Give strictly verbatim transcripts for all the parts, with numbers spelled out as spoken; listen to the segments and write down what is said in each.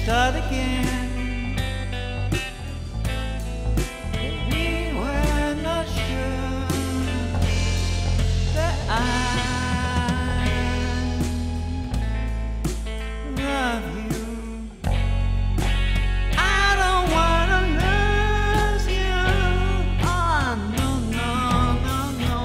start again. We were not sure that I love you. I don't wanna lose you. Oh no, no, no, no.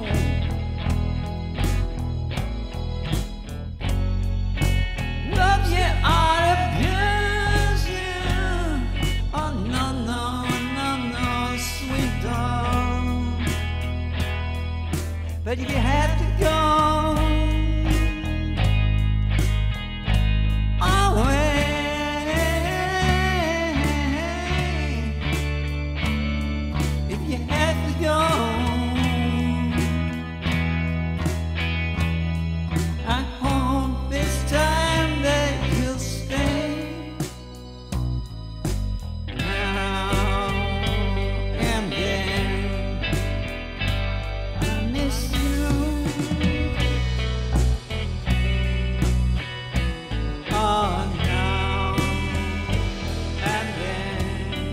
Love you or abuse you. Oh no, no, no, no, sweet doll. But if you had to go away, if you had to go, I hope this time that you'll stay. Now and then I miss you. Oh, now and then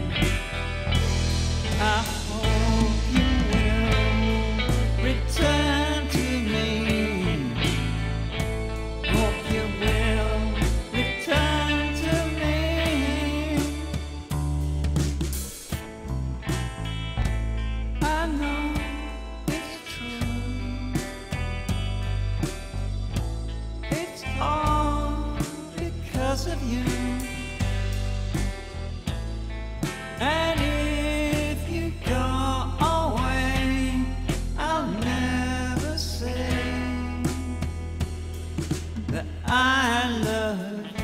I hope you will return to me. Hope you will return to me. I know it's true. It's all because of you. And if you go away, I'll never say that I love you.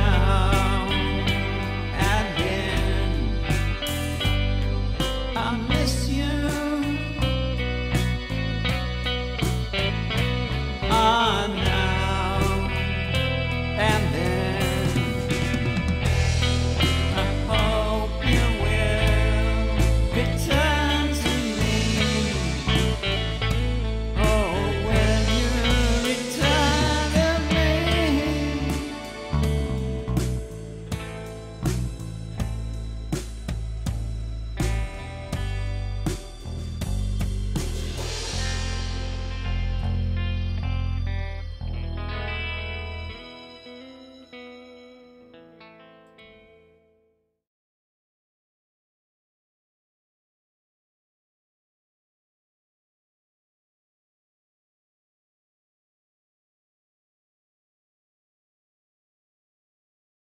Now and then I miss